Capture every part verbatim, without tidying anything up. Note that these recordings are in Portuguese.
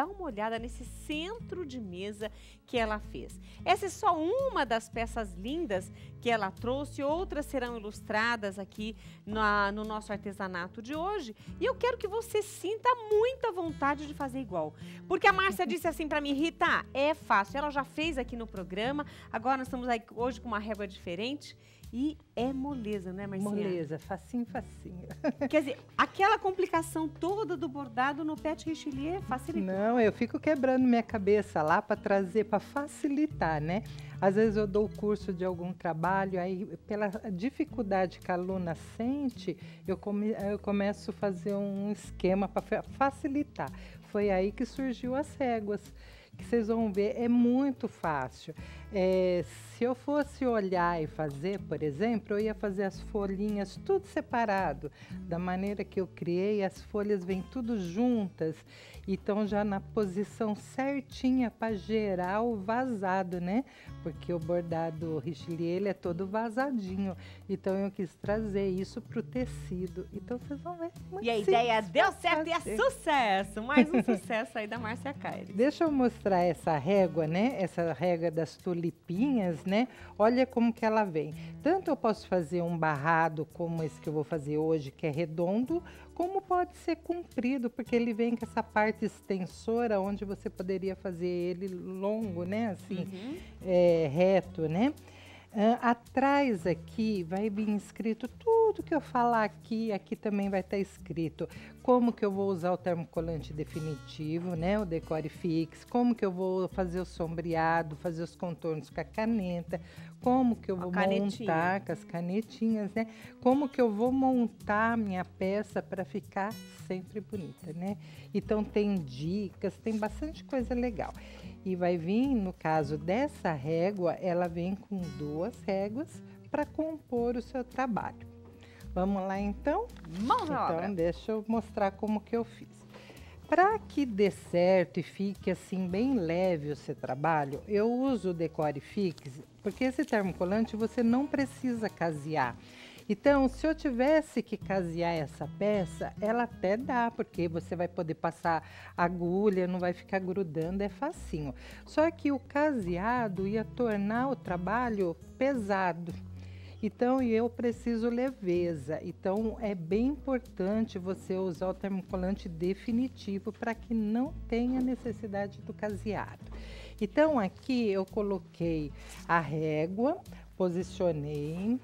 dá uma olhada nesse centro de mesa que ela fez. Essa é só uma das peças lindas que ela trouxe, outras serão ilustradas aqui na, no nosso artesanato de hoje. E eu quero que você sinta muita vontade de fazer igual. Porque a Márcia disse assim para mim, Rita, é fácil, ela já fez aqui no programa, agora nós estamos aí hoje com uma régua diferente. E é moleza, né, Marcinha? Moleza, facinho, facinho. Quer dizer, aquela complicação toda do bordado no pet richelieu facilita. Não, eu fico quebrando minha cabeça lá para trazer, para facilitar, né? Às vezes eu dou curso de algum trabalho, aí pela dificuldade que a aluna sente, eu, come, eu começo a fazer um esquema para facilitar. Foi aí que surgiu as réguas, que vocês vão ver, é muito fácil. É, se eu fosse olhar e fazer, por exemplo, eu ia fazer as folhinhas tudo separado. Da maneira que eu criei, as folhas vêm tudo juntas, então já na posição certinha para gerar o vazado, né? Porque o bordado richelieu, ele é todo vazadinho. Então eu quis trazer isso para o tecido. Então vocês vão ver. E a ideia deu certo e é sucesso! Mais um sucesso aí da Márcia Caires. Deixa eu mostrar essa régua, né? Essa régua das tulipinhas, né? Olha como que ela vem. Tanto eu posso fazer um barrado como esse que eu vou fazer hoje, que é redondo, como pode ser comprido, porque ele vem com essa parte extensora, onde você poderia fazer ele longo, né? Assim, uhum. é, reto, né? Uh, atrás aqui vai vir escrito tudo que eu falar aqui, aqui também vai estar escrito como que eu vou usar o termocolante definitivo, né, o Decore Fix, como que eu vou fazer o sombreado, fazer os contornos com a caneta, como que eu vou montar com as canetinhas, né, como que eu vou montar a minha peça para ficar sempre bonita, né. Então tem dicas, tem bastante coisa legal. E vai vir, no caso dessa régua, ela vem com duas réguas para compor o seu trabalho. Vamos lá, então? Mãos à obra. Então, deixa eu mostrar como que eu fiz. Para que dê certo e fique assim bem leve o seu trabalho, eu uso o Decore Fix, porque esse termocolante você não precisa casear. Então, se eu tivesse que casear essa peça, ela até dá, porque você vai poder passar agulha, não vai ficar grudando, é facinho. Só que o caseado ia tornar o trabalho pesado. Então, eu preciso leveza. Então, é bem importante você usar o termocolante definitivo para que não tenha necessidade do caseado. Então, aqui eu coloquei a régua, posicionei.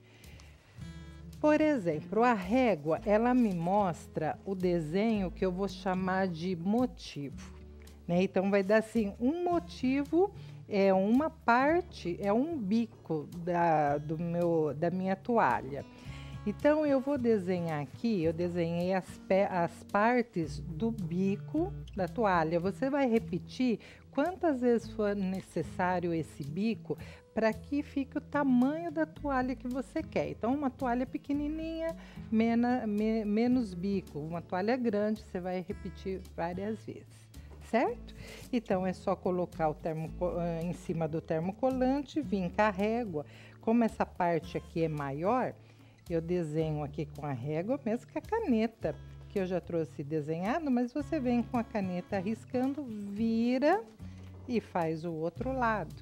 Por exemplo, a régua, ela me mostra o desenho que eu vou chamar de motivo, né? Então, vai dar assim, um motivo é uma parte, é um bico da, do meu, da minha toalha. Então, eu vou desenhar aqui, eu desenhei as, as partes do bico da toalha. Você vai repetir quantas vezes for necessário esse bico para que fique o tamanho da toalha que você quer. Então, uma toalha pequenininha, mena, me, menos bico. Uma toalha grande, você vai repetir várias vezes, certo? Então, é só colocar o termo, em cima do termocolante, vir com a régua. Como essa parte aqui é maior, eu desenho aqui com a régua, mesmo com a caneta, que eu já trouxe desenhado, mas você vem com a caneta riscando, vira e faz o outro lado,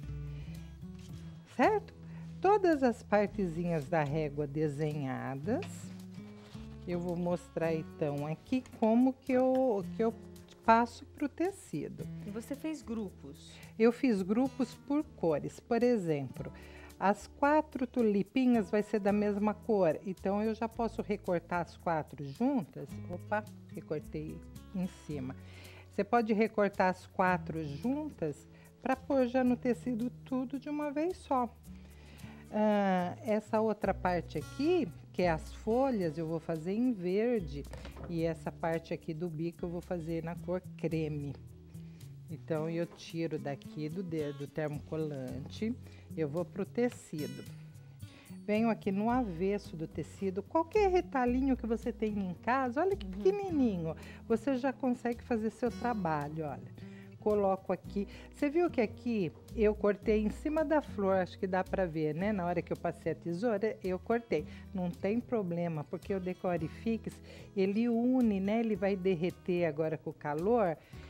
certo? Todas as partezinhas da régua desenhadas, eu vou mostrar então aqui como que eu, que eu passo para o tecido. E você fez grupos? Eu fiz grupos por cores, por exemplo, as quatro tulipinhas vai ser da mesma cor, então eu já posso recortar as quatro juntas. Opa, recortei em cima. Você pode recortar as quatro juntas para pôr já no tecido tudo de uma vez só. Ah, essa outra parte aqui, que é as folhas, eu vou fazer em verde, e essa parte aqui do bico eu vou fazer na cor creme. Então, eu tiro daqui do dedo termocolante, eu vou pro tecido. Venho aqui no avesso do tecido, qualquer retalhinho que você tem em casa, olha que uhum. pequenininho, você já consegue fazer seu trabalho, olha. Coloco aqui, você viu que aqui eu cortei em cima da flor, acho que dá pra ver, né? Na hora que eu passei a tesoura, eu cortei. Não tem problema, porque o Decore Fix, ele une, né? Ele vai derreter agora com o calor,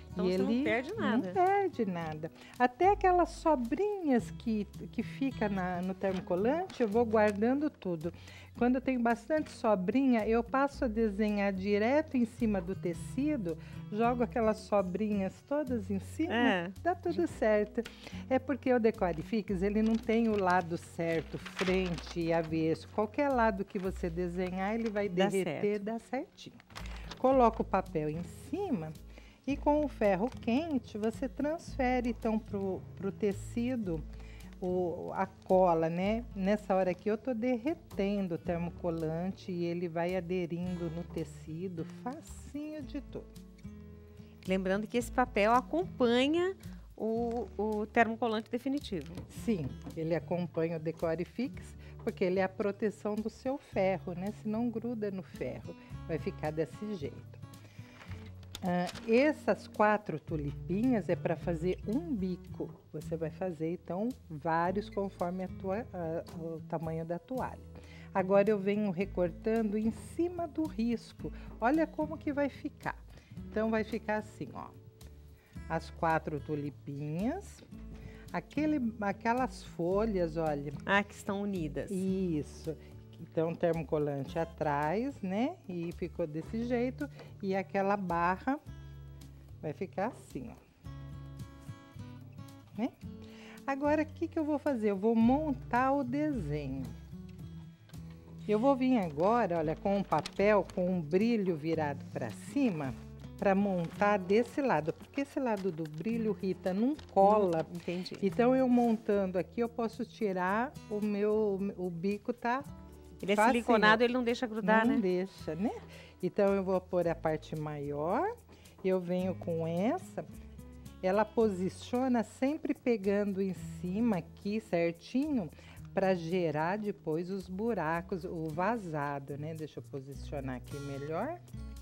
Então e você ele não perde nada. Não perde nada. Até aquelas sobrinhas que, que fica na, no termocolante, eu vou guardando tudo. Quando eu tenho bastante sobrinha, eu passo a desenhar direto em cima do tecido, jogo aquelas sobrinhas todas em cima, É. dá tudo certo. É porque o Decore Fix, ele não tem o lado certo, frente e avesso. Qualquer lado que você desenhar, ele vai Dá derreter, certo. dá certinho. Coloca o papel em cima e com o ferro quente, você transfere então pro, pro tecido o, a cola, né? Nessa hora aqui eu tô derretendo o termocolante e ele vai aderindo no tecido, facinho de tudo. Lembrando que esse papel acompanha o, o termocolante definitivo. Sim, ele acompanha o Decore Fix, porque ele é a proteção do seu ferro, né? Se não gruda no ferro, vai ficar desse jeito. Ah, essas quatro tulipinhas é para fazer um bico. Você vai fazer, então, vários conforme a tua, a, o tamanho da toalha. Agora eu venho recortando em cima do risco. Olha como que vai ficar. Então, vai ficar assim, ó. As quatro tulipinhas. Aquele, aquelas folhas, olha. Ah, que estão unidas. Isso. Então, termocolante atrás, né? E ficou desse jeito. E aquela barra vai ficar assim, ó. Né? Agora, o que que eu vou fazer? Eu vou montar o desenho. Eu vou vir agora, olha, com um papel, com um brilho virado para cima, para montar desse lado. Porque esse lado do brilho, Rita, não cola. Não, entendi. Então, eu montando aqui, eu posso tirar o meu... O bico tá... Ele é facinho. siliconado, ele não deixa grudar, Não né? deixa, né? Então, eu vou pôr a parte maior, eu venho com essa, ela posiciona sempre pegando em cima aqui certinho, para gerar depois os buracos, o vazado, né? Deixa eu posicionar aqui melhor.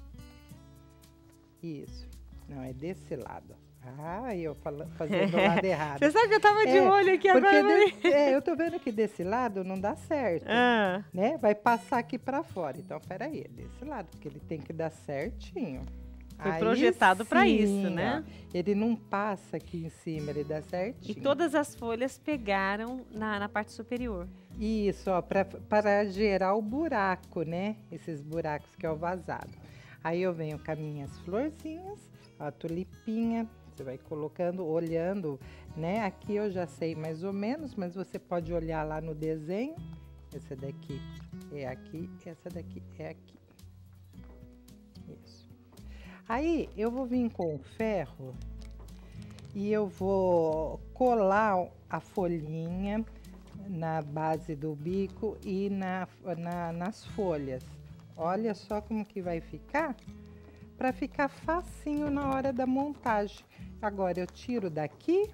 Isso. Não, é desse lado. Ah, eu falando, fazendo do lado errado. Você sabe que eu tava de É, olho aqui porque agora. de- é, eu tô vendo que desse lado não dá certo. Ah, Né? Vai passar aqui para fora. Então, peraí, é desse lado, porque ele tem que dar certinho. Foi Aí projetado pra sim, isso, né? ó, ele não passa aqui em cima, ele dá certinho. e todas as folhas pegaram na, na parte superior. Isso, ó, pra, para gerar o buraco, né? Esses buracos que é o vazado. Aí eu venho com as minhas florzinhas, a tulipinha, você vai colocando, olhando, né? Aqui eu já sei mais ou menos, mas você pode olhar lá no desenho. Essa daqui é aqui, essa daqui é aqui. Isso. Aí eu vou vir com o ferro e eu vou colar a folhinha na base do bico e na, na, nas folhas. Olha só como que vai ficar, para ficar facinho na hora da montagem. Agora eu tiro daqui.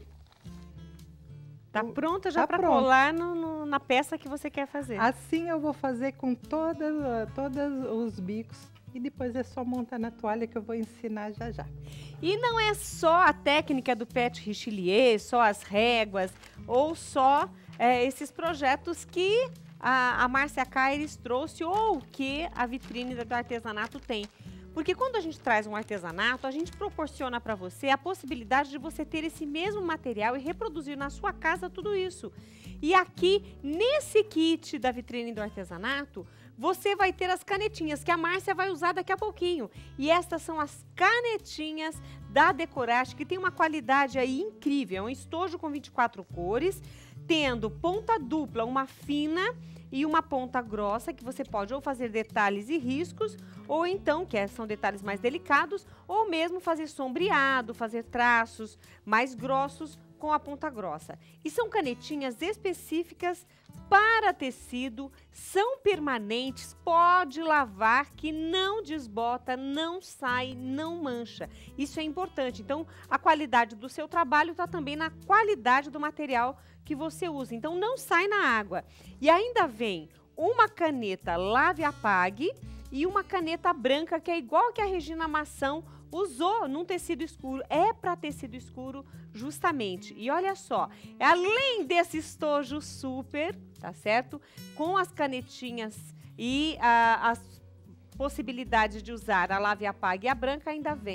Tá O- pronta já tá para pronto. colar no- no- na peça que você quer fazer. Assim eu vou fazer com todas, todos os bicos e depois é só montar na toalha que eu vou ensinar já já. E não é só a técnica do Pet Richelieu, só as réguas, ou só é, esses projetos que a, a Márcia Caires trouxe ou que a vitrine do artesanato tem. Porque quando a gente traz um artesanato, a gente proporciona para você a possibilidade de você ter esse mesmo material e reproduzir na sua casa tudo isso. E aqui, nesse kit da vitrine do artesanato, você vai ter as canetinhas que a Márcia vai usar daqui a pouquinho. E estas são as canetinhas da Decorate, que tem uma qualidade aí incrível. É um estojo com vinte e quatro cores, tendo ponta dupla, uma fina e uma ponta grossa, que você pode ou fazer detalhes e riscos, ou então, que são detalhes mais delicados, ou mesmo fazer sombreado, fazer traços mais grossos com a ponta grossa. E são canetinhas específicas para tecido, são permanentes, pode lavar, que não desbota, não sai, não mancha. Isso é importante. Então, a qualidade do seu trabalho está também na qualidade do material que você usa. Então, não sai na água. E ainda vem uma caneta Lave e Apague e uma caneta branca, que é igual que a Regina Mação usou num tecido escuro. É para tecido escuro justamente. E olha só, além desse estojo super, tá certo? Com as canetinhas e ah, as possibilidades de usar a Lave e Apague e a branca, ainda vem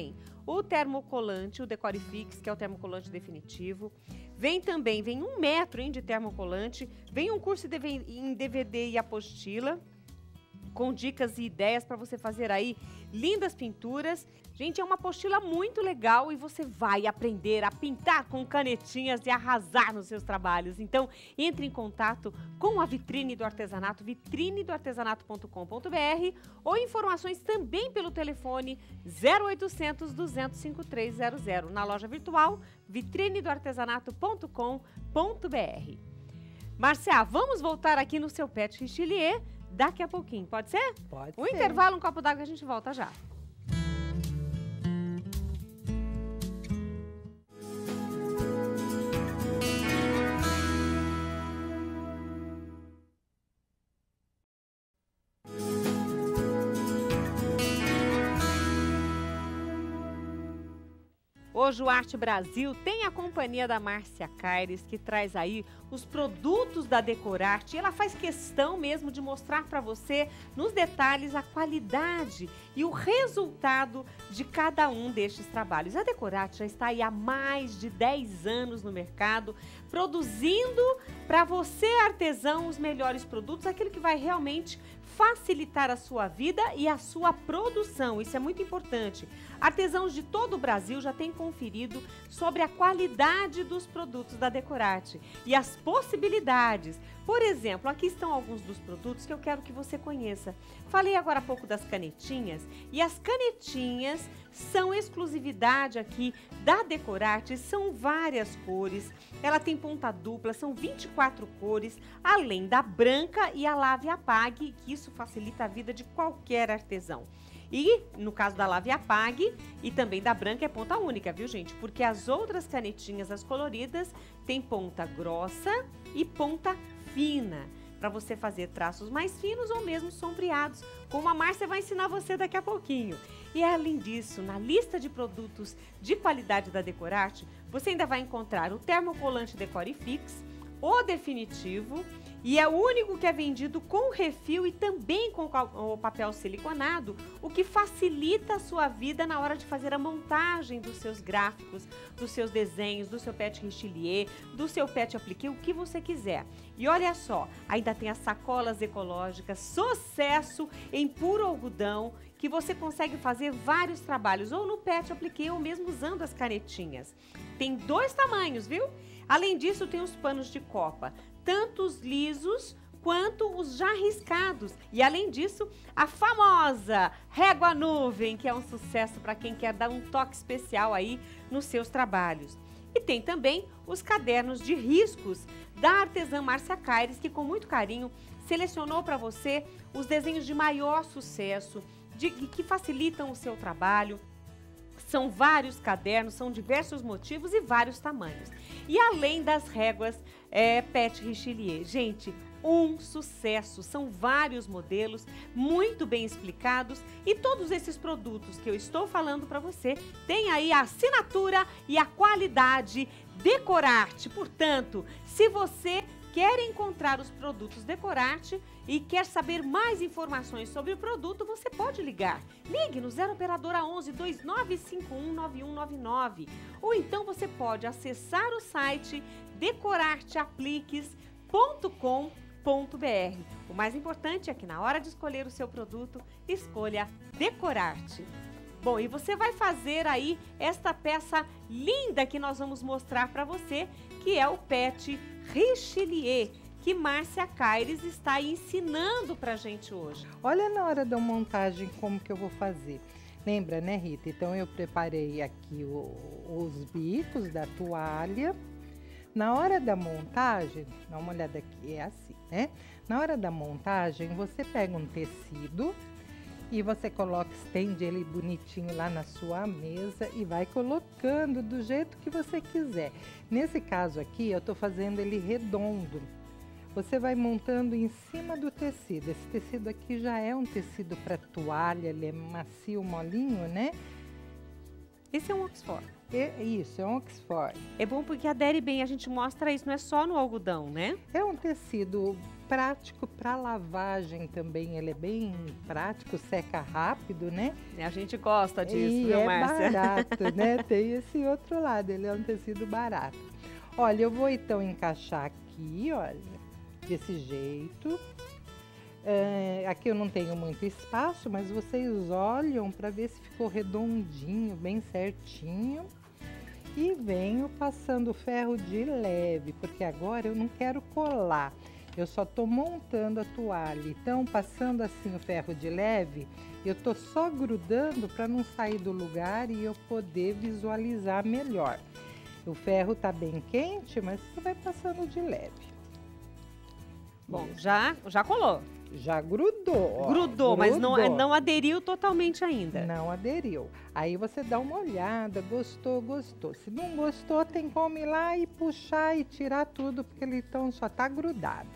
o termocolante, o Decore Fix, que é o termocolante definitivo. Vem também, vem um metro hein, de termocolante, vem um curso em D V D e apostila, com dicas e ideias para você fazer aí lindas pinturas. Gente, é uma apostila muito legal e você vai aprender a pintar com canetinhas e arrasar nos seus trabalhos. Então, entre em contato com a Vitrine do Artesanato, vitrine do artesanato ponto com ponto br, ou informações também pelo telefone zero oitocentos, duzentos, cinquenta e três zero zero, na loja virtual vitrine do artesanato ponto com ponto br. Márcia, vamos voltar aqui no seu Pet Richelieu daqui a pouquinho, pode ser? Pode um ser. intervalo, um copo d'água que a gente volta já. Hoje o Arte Brasil tem a companhia da Márcia Caires, que traz aí os produtos da Decorarte. Ela faz questão mesmo de mostrar para você, nos detalhes, a qualidade e o resultado de cada um destes trabalhos. A Decorarte já está aí há mais de dez anos no mercado, produzindo para você, artesão, os melhores produtos, aquilo que vai realmente facilitar a sua vida e a sua produção. Isso é muito importante. Artesãos de todo o Brasil já têm conferido sobre a qualidade dos produtos da Decorarte e as possibilidades. Por exemplo, aqui estão alguns dos produtos que eu quero que você conheça. Falei agora há pouco das canetinhas, e as canetinhas são exclusividade aqui da Decorarte, são várias cores, ela tem ponta dupla, são vinte e quatro cores, além da branca e a lave e apague, que isso facilita a vida de qualquer artesão. E no caso da lave e apague e também da branca é ponta única, viu gente? Porque as outras canetinhas, as coloridas, tem ponta grossa e ponta fina, para você fazer traços mais finos ou mesmo sombreados, como a Márcia vai ensinar você daqui a pouquinho. E além disso, na lista de produtos de qualidade da Decorarte, você ainda vai encontrar o termocolante Decore Fix, o definitivo, e é o único que é vendido com refil e também com o papel siliconado, o que facilita a sua vida na hora de fazer a montagem dos seus gráficos, dos seus desenhos, do seu Pet Richelieu, do seu Pet Appliqué, o que você quiser. E olha só, ainda tem as sacolas ecológicas, sucesso em puro algodão, que você consegue fazer vários trabalhos, ou no Pet Appliqué, ou mesmo usando as canetinhas. Tem dois tamanhos, viu? Além disso, tem os panos de copa, tanto os lisos quanto os já riscados. E além disso, a famosa régua nuvem, que é um sucesso para quem quer dar um toque especial aí nos seus trabalhos. E tem também os cadernos de riscos da artesã Márcia Caires, que com muito carinho selecionou para você os desenhos de maior sucesso, de, que facilitam o seu trabalho. São vários cadernos, são diversos motivos e vários tamanhos. E além das réguas é, Pet Richelieu, gente, um sucesso. São vários modelos, muito bem explicados, e todos esses produtos que eu estou falando para você têm aí a assinatura e a qualidade Decorarte. Portanto, se você quer encontrar os produtos Decorarte e quer saber mais informações sobre o produto, você pode ligar. Ligue no zero operadora onze, dois nove cinco um, nove um nove nove. Ou então você pode acessar o site decorarte apliques ponto com ponto br. O mais importante é que na hora de escolher o seu produto, escolha Decorarte. Bom, e você vai fazer aí esta peça linda que nós vamos mostrar para você, que é o Pet Richelieu, que Márcia Caires está ensinando pra gente hoje. Olha na hora da montagem como que eu vou fazer. Lembra, né, Rita? Então eu preparei aqui o, os bicos da toalha. Na hora da montagem, dá uma olhada aqui, é assim, né? Na hora da montagem, você pega um tecido e você coloca, estende ele bonitinho lá na sua mesa e vai colocando do jeito que você quiser. Nesse caso aqui, eu tô fazendo ele redondo. Você vai montando em cima do tecido. Esse tecido aqui já é um tecido para toalha, ele é macio, molinho, né? Esse é um Oxford. É, isso, é um Oxford. É bom porque adere bem, a gente mostra isso, não é só no algodão, né? É um tecido prático para lavagem também, ele é bem prático, seca rápido, né? A gente gosta disso, e viu, é Márcia? barato, né? Tem esse outro lado, ele é um tecido barato. Olha, eu vou então encaixar aqui, olha, desse jeito. É, aqui eu não tenho muito espaço, mas vocês olham para ver se ficou redondinho, bem certinho. E venho passando o ferro de leve, porque agora eu não quero colar. Eu só tô montando a toalha. Então, passando assim o ferro de leve, eu tô só grudando para não sair do lugar e eu poder visualizar melhor. O ferro tá bem quente, mas você vai passando de leve. Bom, já, já colou. Já grudou. Ó, Grudou, mas não, não aderiu totalmente ainda. Não aderiu. Aí você dá uma olhada, gostou, gostou. Se não gostou, tem como ir lá e puxar e tirar tudo, porque ele então só tá grudado.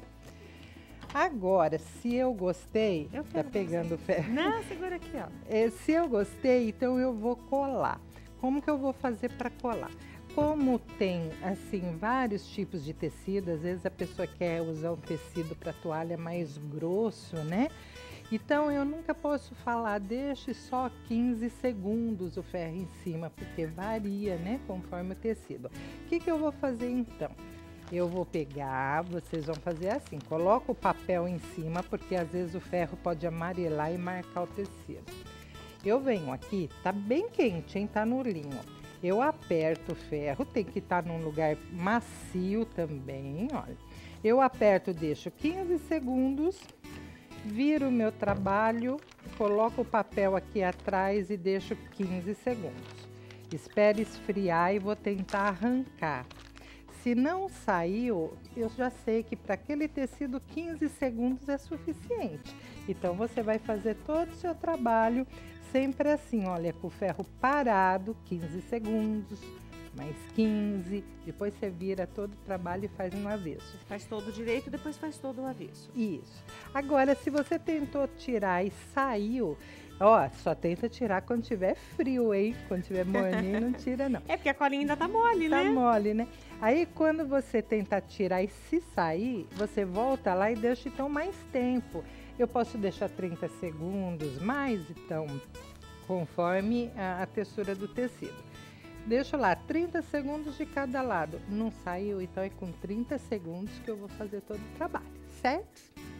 Agora, se eu gostei, eu tá pegando o ferro. Não, segura aqui, ó. É, se eu gostei, então eu vou colar. Como que eu vou fazer para colar? Como tem, assim, vários tipos de tecido, às vezes a pessoa quer usar um tecido para toalha mais grosso, né? Então, eu nunca posso falar, deixe só quinze segundos o ferro em cima, porque varia, né, conforme o tecido. O que que eu vou fazer, então? Eu vou pegar, vocês vão fazer assim, coloca o papel em cima, porque às vezes o ferro pode amarelar e marcar o tecido. Eu venho aqui, tá bem quente, hein, tá no linho. Eu aperto o ferro, tem que estar num lugar macio também, olha. Eu aperto, deixo quinze segundos, viro o meu trabalho, coloco o papel aqui atrás e deixo quinze segundos. Espero esfriar e vou tentar arrancar. Se não saiu, eu já sei que para aquele tecido quinze segundos é suficiente. Então você vai fazer todo o seu trabalho sempre assim, olha, com o ferro parado, quinze segundos, mais quinze, depois você vira todo o trabalho e faz um avesso. Faz todo direito e depois faz todo o avesso. Isso. Agora, se você tentou tirar e saiu, ó, só tenta tirar quando tiver frio, hein? Quando tiver morninho, não tira não. É porque a colinha ainda tá mole, tá né? Tá mole, né? Aí, quando você tentar tirar e se sair, você volta lá e deixa, então, mais tempo. Eu posso deixar trinta segundos, mais, então, conforme a, a textura do tecido. Deixo lá trinta segundos de cada lado. Não saiu, então é com trinta segundos que eu vou fazer todo o trabalho, certo?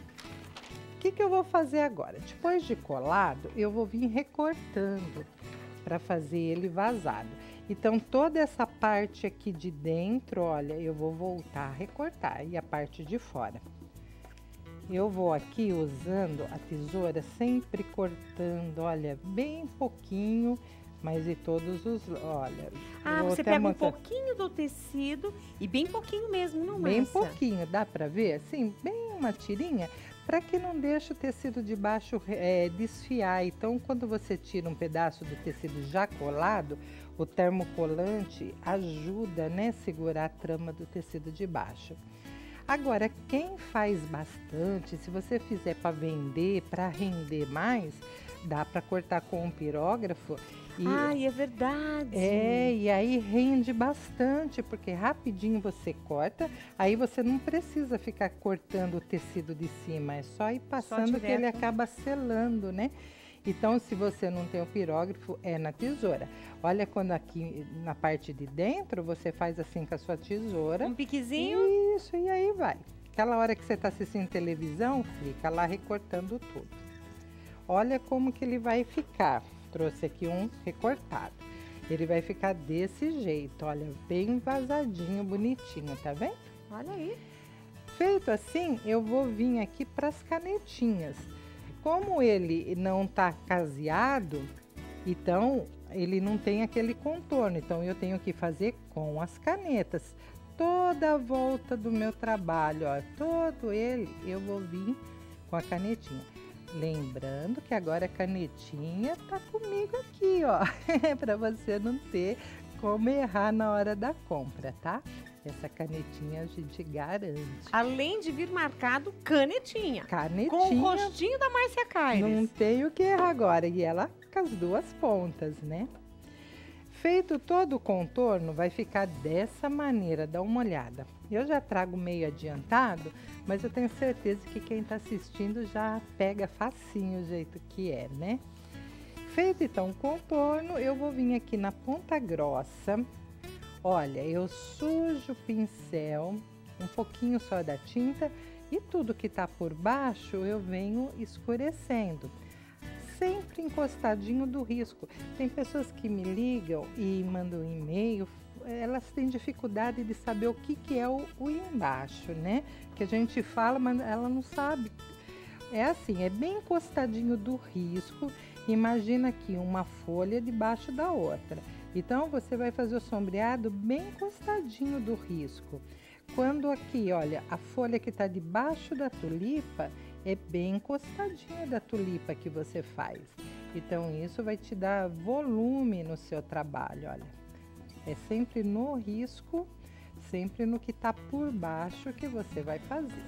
O que que eu vou fazer agora? Depois de colado, eu vou vir recortando para fazer ele vazado. Então, toda essa parte aqui de dentro, olha, eu vou voltar a recortar e a parte de fora. Eu vou aqui usando a tesoura, sempre cortando, olha, bem pouquinho, mas de todos os, olha. Ah, você pega um pouquinho do tecido e bem pouquinho mesmo, não, Márcia? Bem pouquinho, dá pra ver? Assim, bem uma tirinha, para que não deixe o tecido de baixo é, desfiar. Então, quando você tira um pedaço do tecido já colado, o termocolante ajuda, né, segurar a trama do tecido de baixo. Agora, quem faz bastante, se você fizer para vender, para render mais, dá para cortar com um pirógrafo. E, Ai, é verdade. É, e aí rende bastante, porque rapidinho você corta, aí você não precisa ficar cortando o tecido de cima, é só ir passando que ele acaba selando, né? Então, se você não tem o pirógrafo, é na tesoura. Olha, quando aqui na parte de dentro, você faz assim com a sua tesoura. Um piquezinho? Isso, e aí vai. Aquela hora que você está assistindo televisão, fica lá recortando tudo. Olha como que ele vai ficar. Trouxe aqui um recortado. Ele vai ficar desse jeito, olha, bem vazadinho, bonitinho, tá vendo? Olha aí. Feito assim, eu vou vir aqui para as canetinhas. Como ele não tá caseado, então ele não tem aquele contorno. Então eu tenho que fazer com as canetas. Toda a volta do meu trabalho, ó, todo ele, eu vou vir com a canetinha. Lembrando que agora a canetinha tá comigo aqui, ó, para você não ter como errar na hora da compra, tá? Essa canetinha a gente garante. Além de vir marcado, canetinha. Canetinha. Com o rostinho da Márcia Caires. Não tem o que errar agora. E ela com as duas pontas, né? Feito todo o contorno, vai ficar dessa maneira, dá uma olhada. Eu já trago meio adiantado, mas eu tenho certeza que quem está assistindo já pega facinho o jeito que é, né? Feito então o contorno, eu vou vir aqui na ponta grossa. Olha, eu sujo o pincel, um pouquinho só da tinta, e tudo que tá por baixo eu venho escurecendo. Sempre encostadinho do risco. Tem pessoas que me ligam e mandam um e-mail, elas têm dificuldade de saber o que, que é o, o embaixo, né? Que a gente fala, mas ela não sabe. É assim, é bem encostadinho do risco. Imagina aqui uma folha debaixo da outra. Então, você vai fazer o sombreado bem encostadinho do risco. Quando aqui, olha, a folha que está debaixo da tulipa, é bem encostadinha da tulipa que você faz. Então, isso vai te dar volume no seu trabalho, olha. É sempre no risco, sempre no que está por baixo que você vai fazer.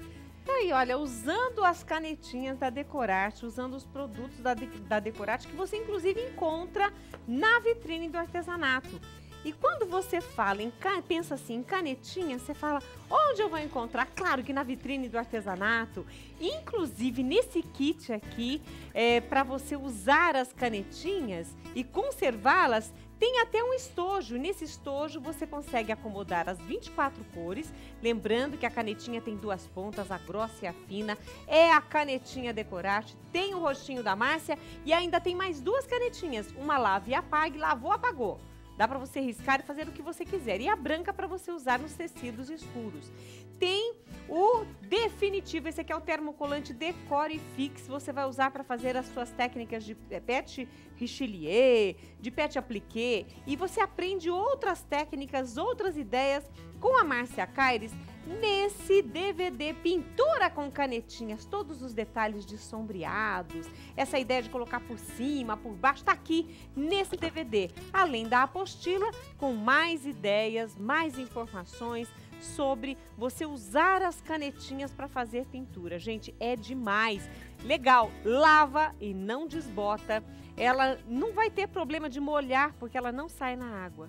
Tá aí, olha, usando as canetinhas da Decorarte, usando os produtos da, de, da Decorarte, que você inclusive encontra na vitrine do artesanato. E quando você fala, em, pensa assim, em canetinha, você fala, onde eu vou encontrar? Claro que na vitrine do artesanato, inclusive nesse kit aqui, é, para você usar as canetinhas e conservá-las, tem até um estojo. Nesse estojo você consegue acomodar as vinte e quatro cores, lembrando que a canetinha tem duas pontas, a grossa e a fina, é a canetinha Decorarte, tem o rostinho da Márcia e ainda tem mais duas canetinhas, uma lave e apague, lavou, apagou. Dá para você riscar e fazer o que você quiser. E a branca para você usar nos tecidos escuros. Tem o definitivo, esse aqui é o termocolante Decore Fix. Você vai usar para fazer as suas técnicas de pet richelieu, de pet appliqué. E você aprende outras técnicas, outras ideias com a Márcia Caires nesse D V D Pintura com Canetinhas. Todos os detalhes de sombreados, essa ideia de colocar por cima, por baixo, tá aqui nesse D V D. Além da apostila com mais ideias, mais informações sobre você usar as canetinhas para fazer pintura. Gente, é demais. Legal, lava e não desbota. Ela não vai ter problema de molhar porque ela não sai na água.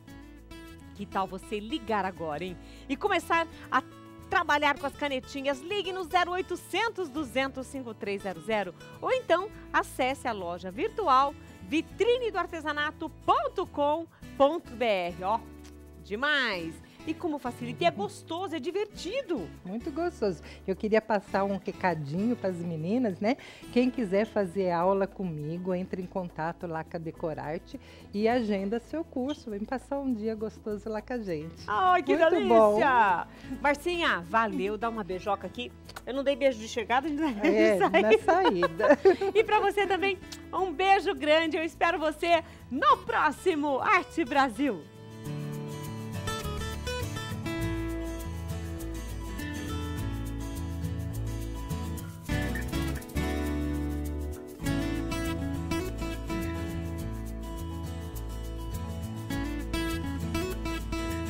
Que tal você ligar agora, hein? E começar a trabalhar com as canetinhas? Ligue no zero oitocentos, duzentos, cinquenta e três zero zero ou então acesse a loja virtual vitrine do artesanato ponto com ponto br. Ó, demais! E como facilita, é gostoso, é divertido. Muito gostoso. Eu queria passar um recadinho para as meninas, né? Quem quiser fazer aula comigo, entre em contato lá com a Decorarte e agenda seu curso. Vem passar um dia gostoso lá com a gente. Ai, que Muito delícia! bom. Marcinha, valeu, dá uma beijoca aqui. Eu não dei beijo de chegada, ainda É, de na saída. E para você também, um beijo grande. Eu espero você no próximo Arte Brasil.